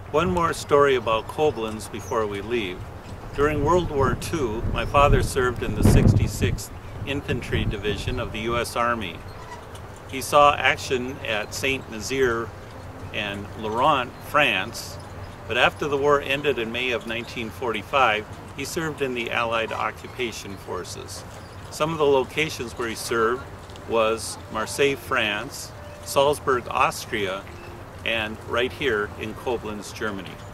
One more story about Koblenz before we leave. During World War II, my father served in the 66th Infantry Division of the U.S. Army. He saw action at Saint-Nazaire and Laurent, France, but after the war ended in May of 1945, he served in the Allied occupation forces. Some of the locations where he served was Marseille, France, Salzburg, Austria, and right here in Koblenz, Germany.